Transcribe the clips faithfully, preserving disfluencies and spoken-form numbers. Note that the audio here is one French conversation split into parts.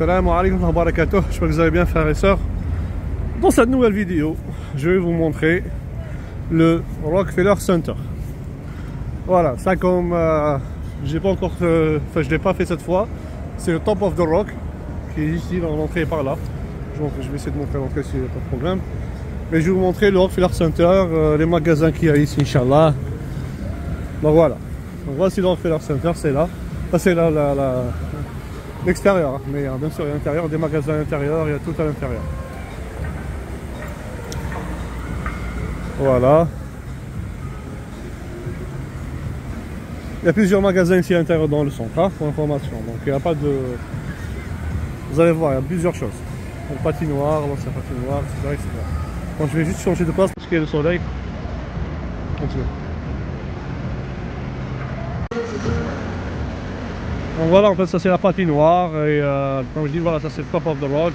Salam alaikum wa barakatuh. J'espère que vous allez bien, frères et sœurs. Dans cette nouvelle vidéo, je vais vous montrer le Rockefeller Center. Voilà, ça comme euh, j'ai pas encore, euh, enfin je l'ai pas fait cette fois. C'est le Top of the Rock qui est ici, dans l'entrée par là. Donc je vais essayer de montrer l'entrée s'il n'y a pas de problème. Mais je vais vous montrer le Rockefeller Center, euh, les magasins qu'il y a ici, Inch'Allah. Donc voilà. Donc voici le Rockefeller Center, c'est là. Ça c'est là la, la, l'extérieur. Hein. Mais bien sûr, il y a l'intérieur, des magasins à l'intérieur, il y a tout à l'intérieur. Voilà. Il y a plusieurs magasins ici à l'intérieur dans le centre, hein, pour information. Donc il n'y a pas de... Vous allez voir, il y a plusieurs choses. Le patinoire, l'ancien patinoire, et cetera, et cetera. Bon, je vais juste changer de place parce qu'il y a le soleil. Continue. Donc voilà, en fait ça c'est la patinoire et euh, comme je dis, voilà, ça c'est le Top of the Rock.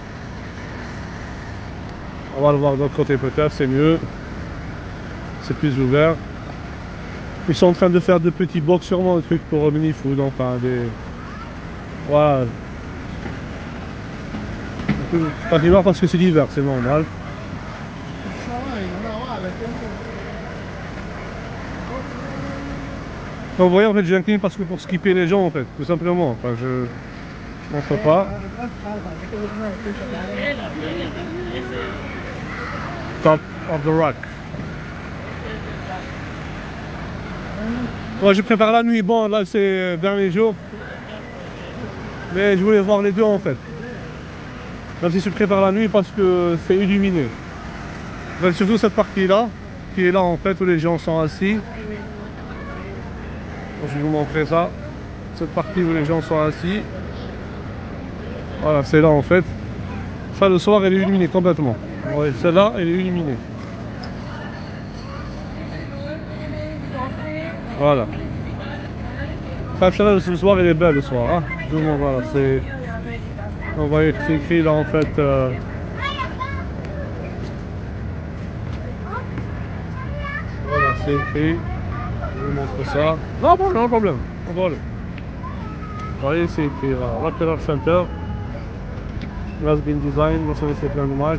On va le voir de l'autre côté peut-être, c'est mieux. C'est plus ouvert. Ils sont en train de faire de petits box, sûrement des trucs pour mini-food, enfin des... Voilà. Patinoire parce que c'est l'hiver, c'est normal. Donc vous voyez, en fait j'incline parce que pour skipper les gens en fait, tout simplement. Enfin je montre pas. Top of the Rock. Moi je prépare la nuit, bon là c'est dernier jour. Mais je voulais voir les deux en fait. Même si je prépare la nuit parce que c'est illuminé. Enfin, surtout cette partie là, qui est là en fait où les gens sont assis. Donc, je vais vous montrer ça. Cette partie où les gens sont assis. Voilà, c'est là en fait. Ça le soir elle est illuminée complètement. Ouais, celle-là elle est illuminée. Voilà. Enfin, celle-là le soir elle est belle le soir. Hein. Tout le monde, voilà, c'est... On voit c'est écrit là en fait. Euh... Voilà, c'est écrit. Je vous montre ça. Non, bon, non problème. On va aller. Vous voyez, c'est écrit là. Rockefeller Center. Rasbin Design. Vous savez, c'est plein de marques.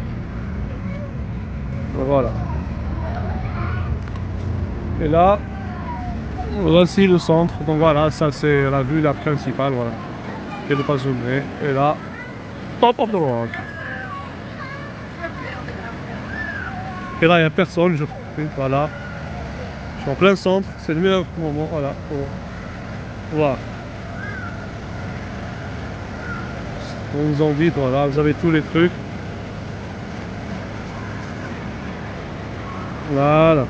Voilà. Et là, voici le centre. Donc voilà, ça c'est la vue la principale. Voilà. Et de pas zoomer. Et là, Top of the Rock. Et là, il n'y a personne. Je... Voilà. Je suis en plein centre. C'est le meilleur moment. Voilà. Voilà. On vous en dit, voilà. Vous avez tous les trucs. Voilà.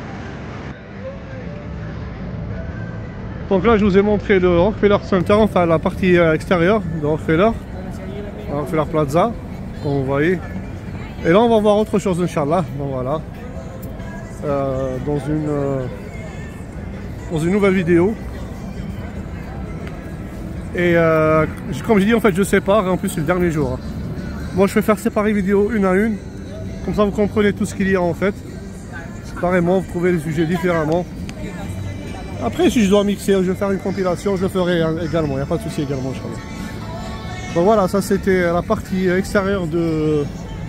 Donc là je vous ai montré le Rockefeller Center, enfin la partie extérieure de Rockefeller, Rockefeller Plaza, comme vous voyez. Et là on va voir autre chose, Inch'Allah. Donc voilà, euh, dans une euh, dans une nouvelle vidéo. Et euh, comme je dis, en fait je sépare, et en plus c'est le dernier jour. Hein. Moi je vais faire séparer les vidéos une à une, comme ça vous comprenez tout ce qu'il y a en fait. Carrément, vous trouvez les sujets différemment. Après, si je dois mixer, je vais faire une compilation, je le ferai également, il n'y a pas de souci également. Donc voilà, ça c'était la partie extérieure de,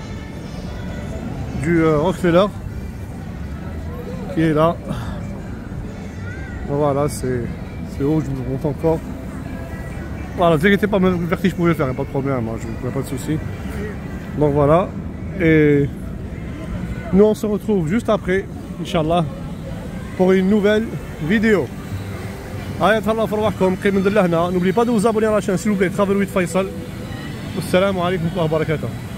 du euh, Rockefeller, qui est là. Donc voilà, c'est haut, je vous montre encore. Voilà, ne vous inquiétez pas, même le vertige, je pouvais le faire, il n'y a pas de problème, moi, je n'ai pas de souci. Donc voilà, et nous on se retrouve juste après, Inch'Allah, pour une nouvelle vidéo. Allez, t'Allah farwahkom, n'oubliez pas de vous abonner à la chaîne s'il vous plaît, Travel with Faisal. Assalamu alaikum wa barakatuh.